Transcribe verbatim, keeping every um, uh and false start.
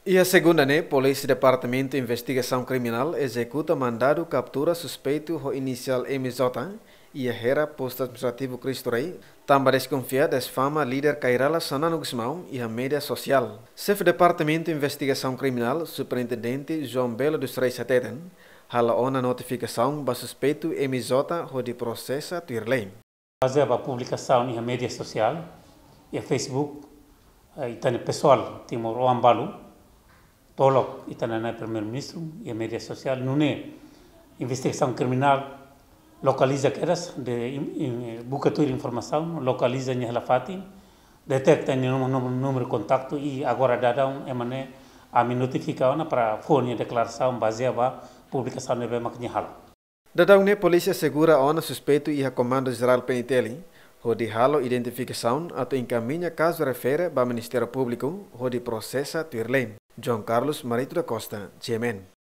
E a segunda, né, Polícia Departamento de Investigação Criminal executa mandado captura suspeito do inicial M J e a hera posto administrativo Cristo Rei, também desconfia das fama líder Kairala Sanano Gusmão e a mídia social. Chefe do Departamento de Investigação Criminal, Superintendente João Belo dos Reis Sateten, hala ona notificação ba suspeito M J de processo Tirlei. Fazer a publicação na mídia social e a Facebook, e também pessoal, Timor Oambalu, Tolok, e também primeiro-ministro e a mídia social, não é investigação criminal, localiza quedas de busca de informação, localiza a Lafati, detecta o número de contato e agora dá um emané a me notificar para fornecer a declaração baseada na publicação de Bemakinhal. Dadang ne polícia segura ona suspeito e a comando geral peniteli, onde halo identificação atau encaminha caso refere ao Ministério Público, onde processa Tirlei. João Carlos Marito da Costa, G M N.